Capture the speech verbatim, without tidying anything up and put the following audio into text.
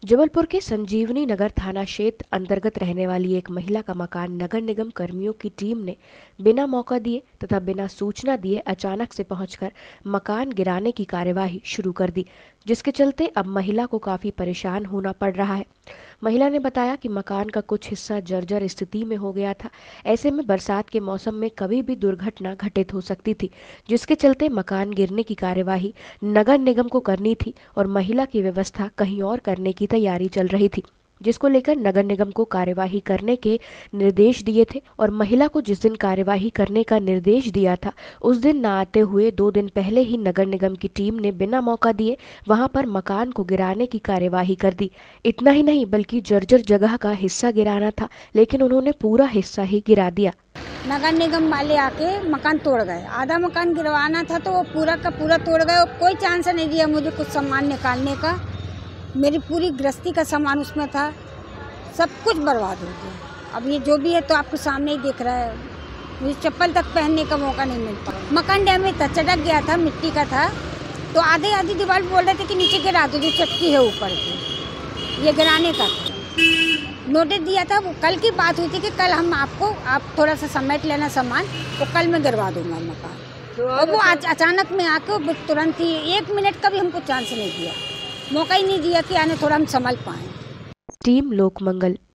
जबलपुर के संजीवनी नगर थाना क्षेत्र अंतर्गत रहने वाली एक महिला का मकान नगर निगम कर्मियों की टीम ने बिना मौका दिए तथा बिना सूचना दिए अचानक से पहुंचकर मकान गिराने की कार्यवाही शुरू कर दी, जिसके चलते अब महिला को काफी परेशान होना पड़ रहा है। महिला ने बताया कि मकान का कुछ हिस्सा जर्जर स्थिति में हो गया था। ऐसे में बरसात के मौसम में कभी भी दुर्घटना घटित हो सकती थी, जिसके चलते मकान गिरने की कार्यवाही नगर निगम को करनी थी और महिला की व्यवस्था कहीं और करने की तैयारी चल रही थी, जिसको लेकर नगर निगम को कार्यवाही करने के निर्देश दिए थे। और महिला को जिस दिन कार्यवाही करने का निर्देश दिया था उस दिन न आते हुए दो दिन पहले ही नगर निगम की टीम ने बिना मौका दिए वहां पर मकान को गिराने की कार्यवाही कर दी। इतना ही नहीं बल्कि जर्जर जगह का हिस्सा गिराना था, लेकिन उन्होंने पूरा हिस्सा ही गिरा दिया। नगर निगम वाले आके मकान तोड़ गए। आधा मकान गिरवाना था तो वो पूरा का पूरा तोड़ गए और कोई चांस नहीं दिया मुझे कुछ सामान निकालने का। मेरी पूरी गृहस्थी का सामान उसमें था, सब कुछ बर्बाद हो गया। अब ये जो भी है तो आपके सामने ही दिख रहा है, मुझे चप्पल तक पहनने का मौका नहीं मिल पाया। मकान डैमेज था, चटक गया था, मिट्टी का था, तो आधे आधी दीवार बोल रहे थे कि नीचे गिरा दो, जो चटकी है ऊपर की, ये गिराने का था। नोटिस दिया था, वो कल की बात हुई थी कि कल हम आपको आप थोड़ा सा समेट लेना सामान, वो कल मैं गिरवा दूंगा मकान। तो और वो अचानक में आके तुरंत ही एक मिनट का भी हमको चांस नहीं दिया, मौका ही नहीं दिया कि आने थोड़ा हम संभल पाए। टीम लोकमंगल।